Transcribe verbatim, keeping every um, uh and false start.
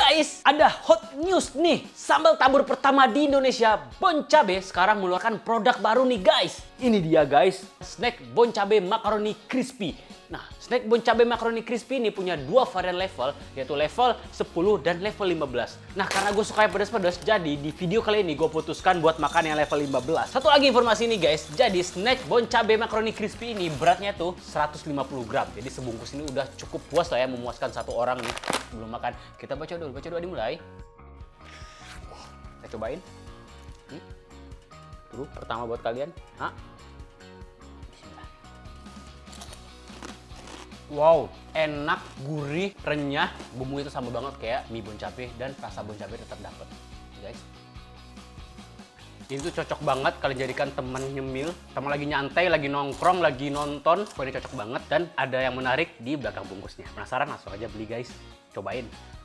Guys, ada hot news nih. Sambal tabur pertama di Indonesia, Bon Cabe, sekarang mengeluarkan produk baru nih guys. Ini dia guys, snack Bon Cabe Macaroni Crispy. Nah, snack Bon Cabe Macaroni Crispy ini punya dua varian level, yaitu level sepuluh dan level lima belas. Nah, karena gue suka yang pedas-pedas, jadi di video kali ini gue putuskan buat makan yang level lima belas. Satu lagi informasi ini guys, jadi snack Bon Cabe Macaroni Crispy ini beratnya tuh seratus lima puluh gram. Jadi sebungkus ini udah cukup puas lah ya, memuaskan satu orang nih sebelum makan. Kita baca dulu, baca dulu dimulai. Kita cobain. Hmm? Dulu pertama buat kalian. Hah? Wow, enak, gurih, renyah, bumbu itu sama banget kayak mie Bon Cabe dan rasa Bon Cabe tetap dapet, guys. Ini tuh cocok banget kalian jadikan teman nyemil, teman lagi nyantai, lagi nongkrong, lagi nonton. Wah, ini cocok banget dan ada yang menarik di belakang bungkusnya. Penasaran? Langsung aja beli guys, cobain.